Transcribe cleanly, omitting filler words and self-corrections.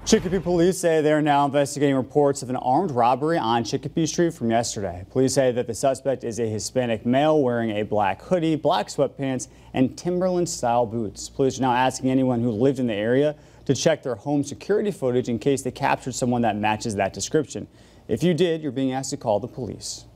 Chicopee Police say they are now investigating reports of an armed robbery on Chicopee Street from yesterday. Police say that the suspect is a Hispanic male wearing a black hoodie, black sweatpants, and Timberland-style boots. Police are now asking anyone who lived in the area to check their home security footage in case they captured someone that matches that description. If you did, you're being asked to call the police.